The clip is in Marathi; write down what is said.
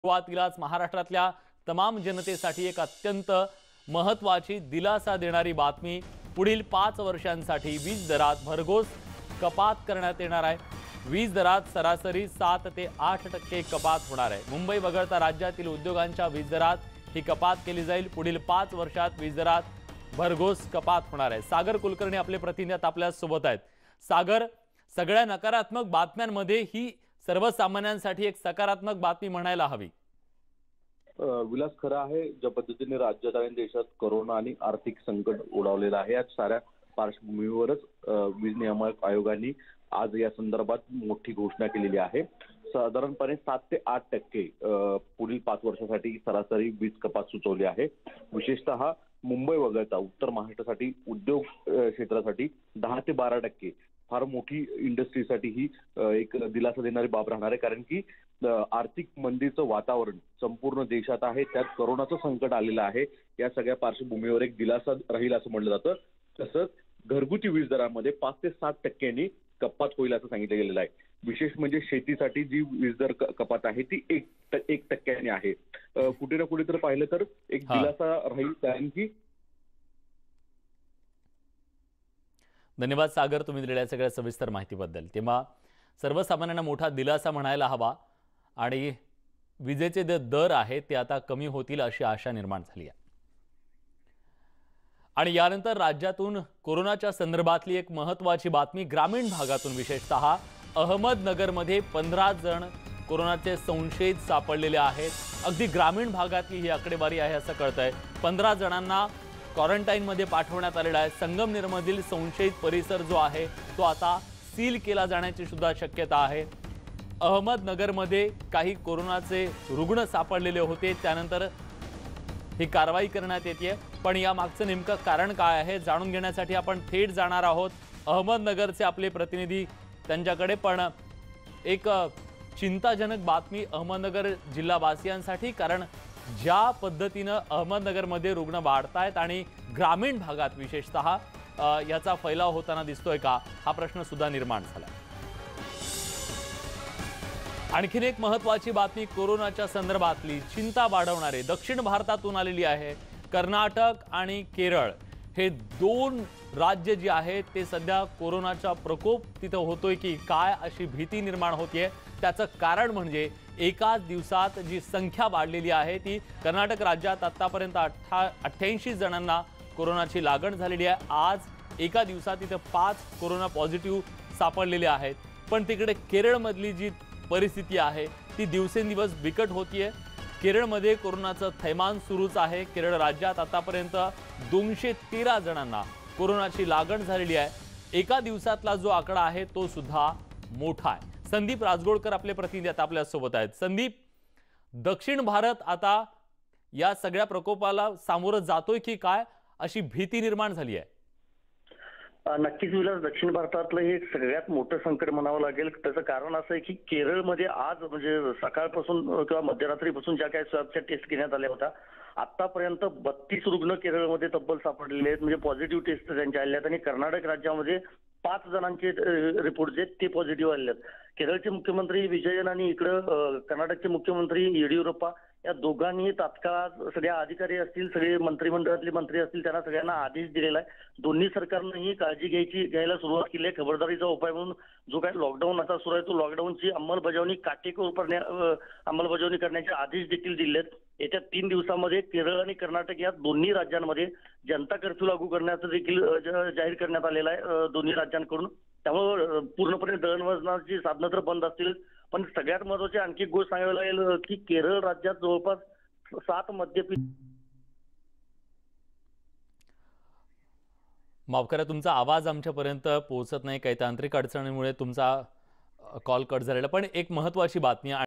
सुरुवातीलाच महाराष्ट्रातल्या तमाम जनतेसाठी एक अत्यंत महत्त्वाची दिलासा देणारी बातमी। पुढील 5 वर्षांसाठी वीज दरात भरघोस कपात करण्यात येणार आहे। वीज दरात सरासरी 7 ते 8% कपात होणार आहे। मुंबई वगळता राज्यातील उद्योगांच्या वीज दरात ही कपात केली जाईल। पुढील 5 वर्षात वीज दरात भरघोस कपात होणार आहे। सागर कुलकर्णी आपले प्रतिनिधी आपल्या सोबत आहेत। सागर, सगळ्या नकारात्मक बातम्यांमध्ये ही सर्वसामान्यांसाठी एक सकारात्मक बातमी म्हणायला हवी। विलास, खरं आहे ज्या पद्धतीने राज्यात आणि देशात कोरोना आणि आर्थिक संकट ओढावलेलं आहे, या साऱ्या पार्श्वभूमीवरच वीज नियामक आयोगाने आज या संदर्भात मोठी घोषणा केलेली आहे। साधारणपणे 7 ते 8% पुढील 5 वर्षासाठी सरासरी वीज कपात सुचवली आहे। विशेषतः मुंबई वगळता उत्तर महाराष्ट्रासाठी उद्योग क्षेत्रासाठी 10 ते 12% फार मोठी इंडस्ट्रीसाठी ही एक दिलासा देणारी बाब राहणार आहे। कारण की आर्थिक मंदीचं वातावरण संपूर्ण देशात आहे, त्यात कोरोनाचं संकट आलेलं आहे। या सगळ्या पार्श्वभूमीवर एक दिलासा राहील असं म्हटलं जातं। तसंच घरगुती वीज दरामध्ये 5 ते 7% कपात होईल असं सांगितलं गेलेलं आहे। विशेष म्हणजे शेतीसाठी जी वीज दर कपात आहे ती 1% आहे। कुठे ना कुठे तर पाहिलं तर एक दिलासा राहील, कारण की धन्यवाद सागर, तुम्ही दिलेल्या सगळ्या सविस्तर माहितीबद्दल। तेव्हा सर्वसामान्यांना मोठा दिलासा म्हणायला हवा आणि विजेचे दर आहेत ते आता कमी होतील अशी आशा निर्माण झाली आहे। आणि यानंतर राज्यातून कोरोनाच्या संदर्भातली एक महत्त्वाची बातमी ग्रामीण भागातून, विशेषतः अहमदनगरमध्ये 15 जण कोरोनाचे संशयित सापडलेले आहेत। अगदी ग्रामीण भागातली ही आकडेवारी आहे असं कळतंय। 15 जणांना क्वारंटाईनमध्ये पाठवण्यात आलेला आहे। संगमनेरमधील संशयित परिसर जो आहे तो आता सील केला जाण्याची सुद्धा शक्यता आहे। अहमदनगरमध्ये काही कोरोनाचे रुग्ण सापडलेले होते, त्यानंतर ही कारवाई करण्यात येते। पण या मागचं नेमकं कारण काय आहे जाणून घेण्यासाठी आपण थेट जाणार आहोत अहमदनगरचे आपले प्रतिनिधी त्यांच्याकडे। पण एक चिंताजनक बातमी अहमदनगर जिल्हावासियांसाठी, कारण ज्या पद्धतीनं अहमदनगरमध्ये रुग्ण वाढतायत आणि ग्रामीण भागात विशेषतः याचा फैलाव होताना दिसतोय का, हा प्रश्न सुद्धा निर्माण झाला। आणखीन एक महत्त्वाची बातमी कोरोनाच्या संदर्भातली चिंता वाढवणारी दक्षिण भारतातून आलेली आहे। कर्नाटक आणि केरळ हे 2 राज्य जी आहेत ते सध्या कोरोनाचा प्रकोप तिथं होतोय की काय अशी भीती निर्माण होतीये। त्याचं कारण म्हणजे एकाच दिवसात जी संख्या वाढलेली आहे ती कर्नाटक राज्यात आतापर्यंत 88 जणांना कोरोनाची लागण झालेली आहे। आज एका दिवसात इथं 5 कोरोना पॉझिटिव्ह सापडलेले आहेत। पण तिकडे केरळमधली जी परिस्थिती आहे ती दिवसेंदिवस बिकट होतीये। केरळमध्ये कोरोनाचं थैमान सुरूच आहे। केरळ राज्यात आतापर्यंत 213 जणांना कोरोनाची लागण झालेली आहे। एका दिवसातला जो आकडा आहे तो सुद्धा मोठा आहे। संदीप राजगोळकर आपले प्रतिनिधी आता आपल्या सोबत आहेत। संदीप, दक्षिण भारत आता या सगळ्या प्रकोपाला सामोरं जातोय की काय अशी भीती निर्माण झाली आहे? नक्कीच विलास, दक्षिण भारतातलं हे सगळ्यात मोठं संकट म्हणावं लागेल। त्याचं कारण असं आहे की केरळमध्ये आज म्हणजे सकाळपासून किंवा मध्यरात्रीपासून ज्या काही स्वॅबच्या टेस्ट घेण्यात आल्या होत्या, आतापर्यंत 32 रुग्ण केरळमध्ये तब्बल सापडलेले आहेत, म्हणजे पॉझिटिव्ह टेस्ट त्यांच्या आल्या आहेत। आणि कर्नाटक राज्यामध्ये 5 जणांचे रिपोर्ट जे ते पॉझिटिव्ह आले आहेत। केरळचे मुख्यमंत्री विजयन आणि इकडं कर्नाटकचे मुख्यमंत्री येडियुरप्पा या दोघांनी तात्काळ सगळ्या अधिकारी असतील, सगळे मंत्रिमंडळातले मंत्री असतील, त्यांना सगळ्यांना आदेश दिलेला आहे। दोन्ही सरकारनंही काळजी घ्यायला सुरुवात केली आहे। खबरदारीचा उपाय म्हणून जो काही लॉकडाऊन आता सुरू आहे तो लॉकडाऊनची अंमलबजावणी काटेकोरपणे अंमलबजावणी करण्याचे आदेश देखील दिले आहेत। येत्या 3 दिवसामध्ये केरळ आणि कर्नाटक या दोन्ही राज्यांमध्ये जनता कर्फ्यू लागू करण्याचं देखील जाहीर करण्यात आलेला आहे दोन्ही राज्यांकडून। त्यामुळे पूर्णपणे दळणवळणाची साधनं तर बंद असतील, पण सगळ्यात महत्त्वाची आणखी एक गोष्ट सांगायला लागेल की केरळ राज्यात जवळपास 7 मद्यपी माफ करा, तुमचा आवाज आमच्यापर्यंत पोहोचत नाही, काही तांत्रिक अडचणीमुळे तुमचा कॉल कट झालेला। पण एक महत्त्वाची बातमी